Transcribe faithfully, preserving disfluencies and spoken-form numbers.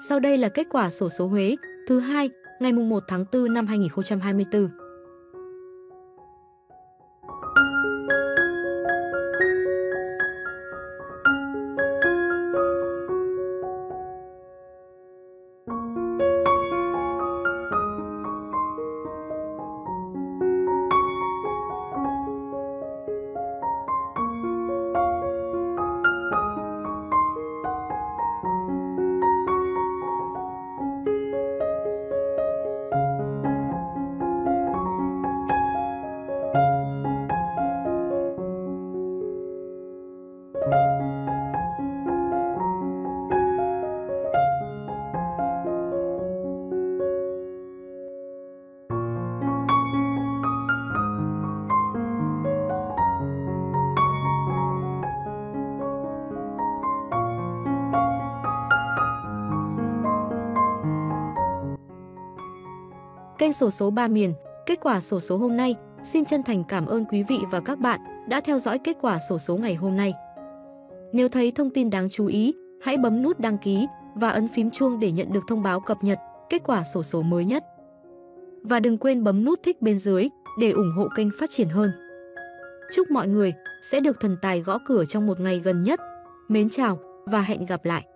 Sau đây là kết quả xổ số Huế thứ hai ngày mùng một tháng tư năm hai nghìn không trăm hai mươi tư. Kênh xổ số ba miền, kết quả xổ số hôm nay. Xin chân thành cảm ơn quý vị và các bạn đã theo dõi kết quả xổ số ngày hôm nay. Nếu thấy thông tin đáng chú ý, hãy bấm nút đăng ký và ấn phím chuông để nhận được thông báo cập nhật kết quả xổ số mới nhất. Và đừng quên bấm nút thích bên dưới để ủng hộ kênh phát triển hơn. Chúc mọi người sẽ được thần tài gõ cửa trong một ngày gần nhất. Mến chào và hẹn gặp lại!